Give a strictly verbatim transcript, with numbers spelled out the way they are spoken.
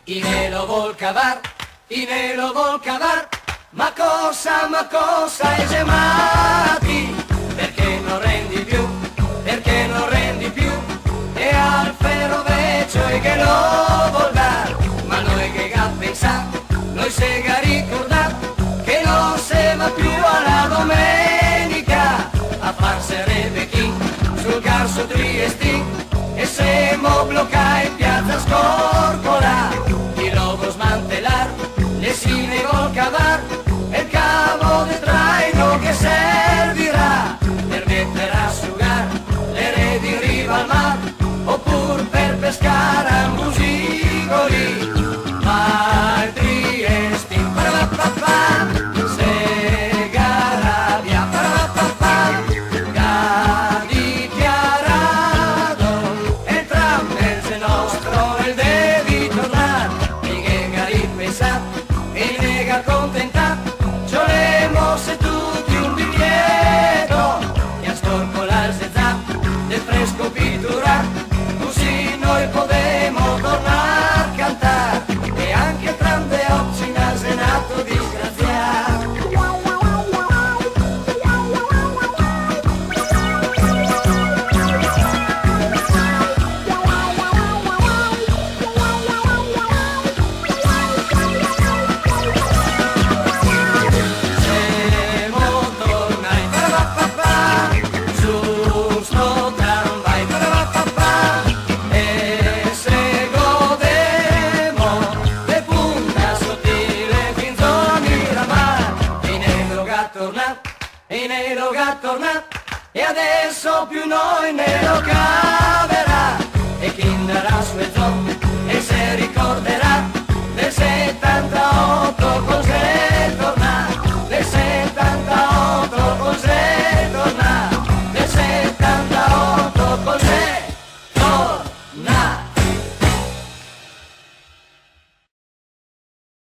y me lo vuol cavar, y me lo vuol cavar, ma cosa, ma cosa è gemati, perché non rendi più, perché non rendi più, e al ferro vecchio e che lo vuol dar, ma noi che ga pensà, noi se ga ricordar, che non se va più alla domenica, a farsi Rebecchìn sul garso triestin, e siamo bloccati in piazza Scorpola, il logo smantellar, le sine vol cavar,